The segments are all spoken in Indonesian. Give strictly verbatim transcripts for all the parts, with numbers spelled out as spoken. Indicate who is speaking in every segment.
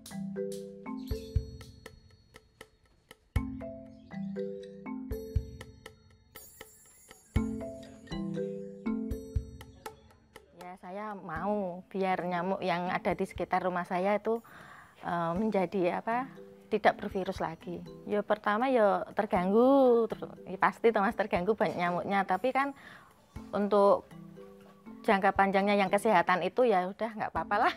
Speaker 1: Ya, saya mau biar nyamuk yang ada di sekitar rumah saya itu uh, menjadi apa? Tidak bervirus lagi. Ya pertama ya terganggu, ter ya pasti Mas terganggu banyak nyamuknya. Tapi kan untuk jangka panjangnya yang kesehatan itu ya udah nggak apa-apa lah.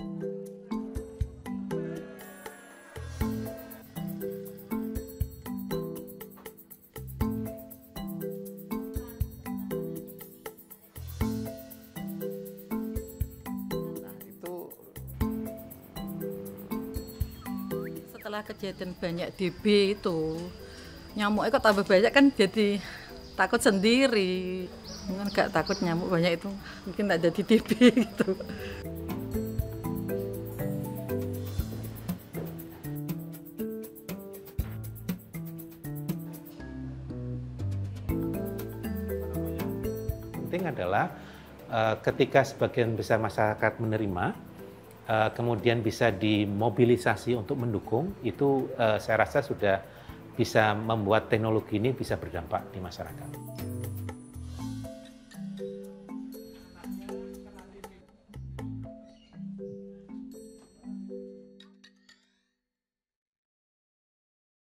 Speaker 2: Setelah kejadian banyak D B itu, nyamuknya kok tambah banyak kan jadi takut sendiri. Mungkin nggak takut nyamuk banyak itu, mungkin nggak jadi D B gitu.
Speaker 3: Penting adalah uh, ketika sebagian besar masyarakat menerima, Uh, kemudian bisa dimobilisasi untuk mendukung, itu uh, saya rasa sudah bisa membuat teknologi ini bisa berdampak di masyarakat.